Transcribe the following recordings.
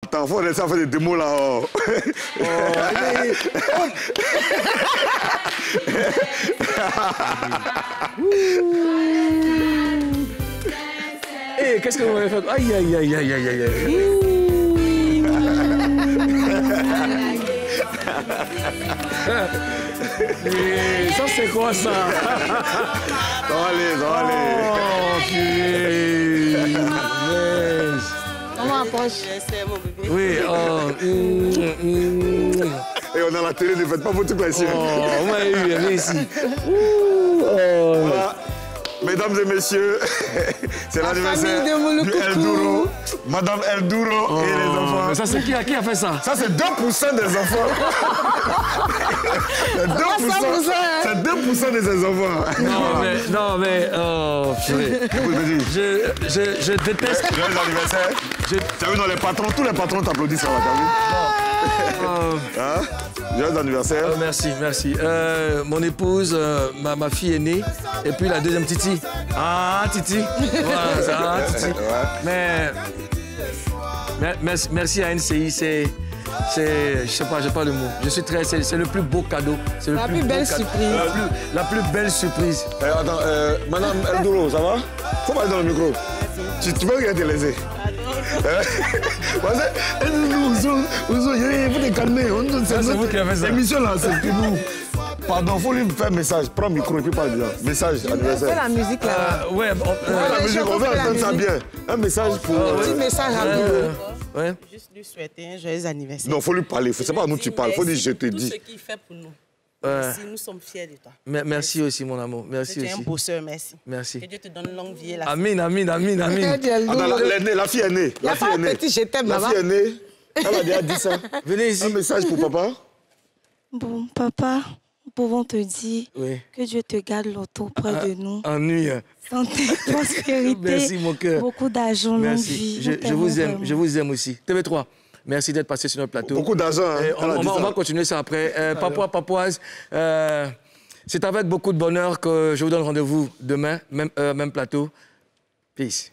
Attends, faut laisser faire des démos là. Oh. Eh, qu'est-ce que vous m'avez fait? Aïe, aïe, aïe, aïe, aïe, aïe, aïe. Eh, ça, c'est quoi, ça? Ça va aller. Oh, purée. Yes. Maman approche. Oui, oh. Et on a la télé, ne faites pas votre truc là ici. Oh, on m'a eu, viens ici. Oh. Voilà. Mesdames et messieurs, c'est l'anniversaire du Elduro, Madame Elduro et les enfants. Mais ça, c'est qui a fait ça? Ça, c'est 2% des enfants. C'est 2% de ses enfants. Non, mais, oh, purée. Je déteste. Joyeux anniversaire. Tu as vu dans les patrons, tous les patrons t'applaudissent, ça va, t'as vu? Hein? Joyeux anniversaire. Merci. Mon épouse, ma fille aînée, et puis la deuxième Titi. Ah, Titi. Voilà, ça, Titi. Mais merci à NCI, je sais pas, j'ai pas le mot. Je suis très, c'est le plus beau cadeau. C'est La plus belle surprise. La plus belle surprise. Attends, Madame Elduro, ça va? Faut parler dans le micro. Tu peux regarder te laisser. Vous te calmer. C'est vous qui avez fait ça. L'émission là, c'est que nous. Pardon, faut lui faire un message. Prends le micro et puis parle bien. Message, anniversaire. Fais la musique là. Ouais, la musique, on va entendre ça bien. Un message pour. Un petit message rapide. Ouais. Juste lui souhaiter un joyeux anniversaire. Non, faut lui parler. C'est pas à nous que tu parles. Faut dire je te dis. Tout ce qu'il fait pour nous. Merci, nous sommes fiers de toi. Merci aussi, mon amour. Merci Tu es aussi. un beau-sœur, merci. Merci. Que Dieu te donne longue vie et la Amin. Attends, la fille est née. Il n'y a pas un petit je t'aime là-bas. La fille est née. Elle a déjà dit ça. Venez ici. Un message pour papa. Bon, papa, nous pouvons te dire que Dieu te garde longtemps près de nous. Ennui. Santé, prospérité, Merci, mon cœur. beaucoup d'argent, longue vie. Je vous aime, je vous aime aussi. TV3, merci d'être passé sur notre plateau. Beaucoup d'argent. Hein. On va continuer ça après. Papouase, c'est avec beaucoup de bonheur que je vous donne rendez-vous demain, même plateau. Peace.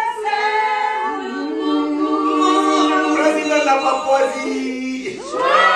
Président de la Papouasie.